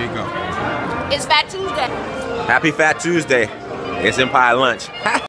There you go. It's Fat Tuesday. Happy Fat Tuesday. It's Empire Lunch.